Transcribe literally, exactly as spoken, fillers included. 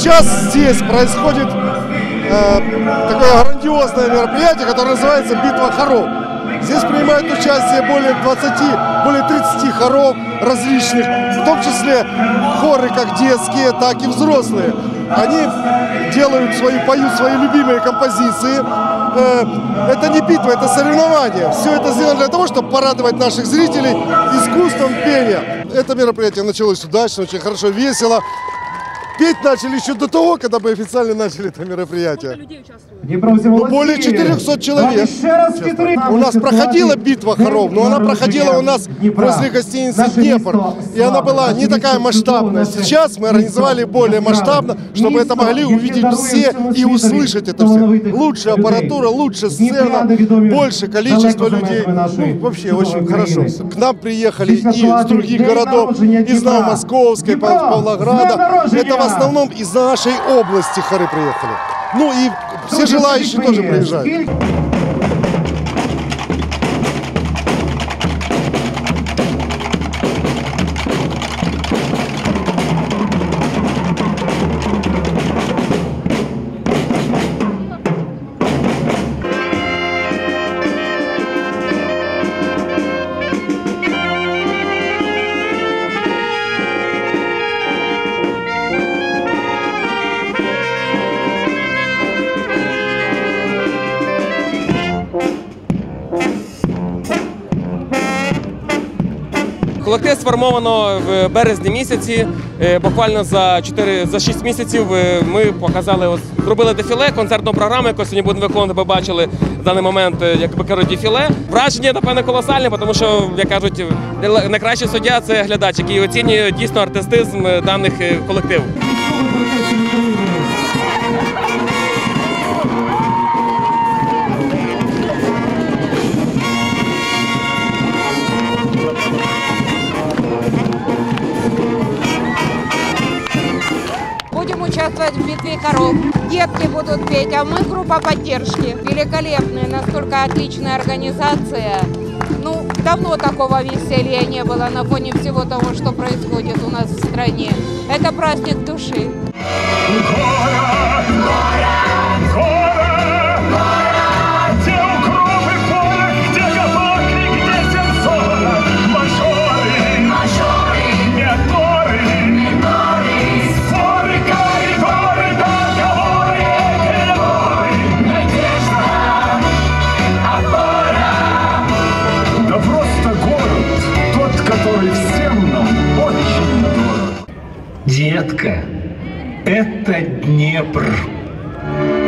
Сейчас здесь происходит э, такое грандиозное мероприятие, которое называется «Битва хоров». Здесь принимают участие более двадцати, более тридцати хоров различных, в том числе хоры как детские, так и взрослые. Они делают свои, поют свои любимые композиции. Это не битва, это соревнование. Все это сделано для того, чтобы порадовать наших зрителей искусством пения. Это мероприятие началось удачно, очень хорошо, весело. Петь начали еще до того, когда мы официально начали это мероприятие. Ну, более четырёхсот человек. У нас проходила битва хоров, но она проходила у нас возле гостиницы «Днепр». И она была не такая масштабная. Сейчас мы организовали более масштабно, чтобы это могли увидеть все и услышать это все. Лучшая аппаратура, лучшая сцена, больше количество людей. Ну, вообще очень хорошо. К нам приехали и из других городов, из Новомосковской, Павлограда. Это в основном из нашей области хоры приехали. Ну и все желающие тоже приезжают. Колектив сформовано в березні місяці. Буквально за чотири за шість місяців ми показали, ось, зробили дефіле, концертну програму, яку сьогодні будемо виконувати, ви бачили в даний момент, як би кажуть, дефіле. Враження, напевно, колосальне, тому що, як кажуть, найкращий суддя – це глядач, який оцінює дійсно артистизм даних колективів. Будем участвовать в битве хоров. Детки будут петь, а мы группа поддержки. Великолепная, настолько отличная организация. Ну, давно такого веселья не было на фоне всего того, что происходит у нас в стране. Это праздник души. Детка, это Днепр.